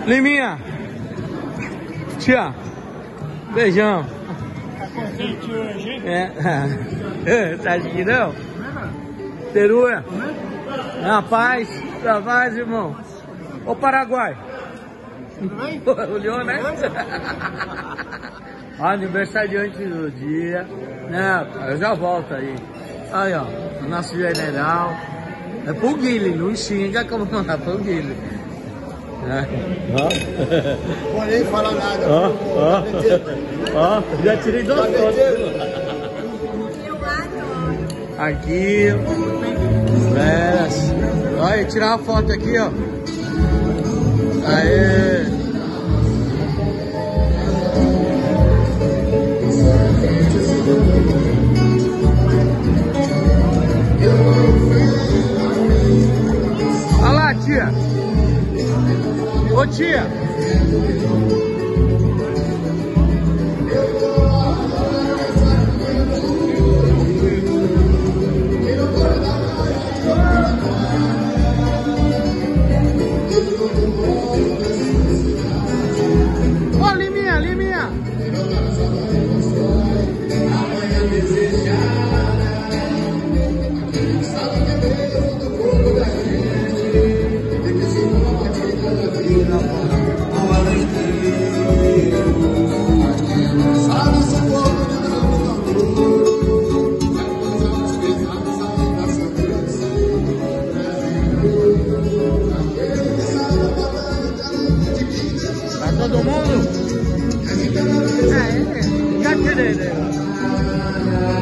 Liminha. Tia. Beijão. Tá contente hoje, hein? Tá aqui não? Peruia. Rapaz, irmão. Ô Paraguai. Tudo bem? Olhou, né? Aniversariante do dia. Né? Eu já volto aí. Aí, ó. O nosso general. É pro Guilherme, não xinga como não é pro Guilherme. Não nem falar nada. Ó, já tirei 2 fotos. Aqui. Olha, tirar uma foto aqui, ó. Aê. Olha lá, tia. Ô, tia. Ô, Liminha. Tá todo mundo? Já tirei, né?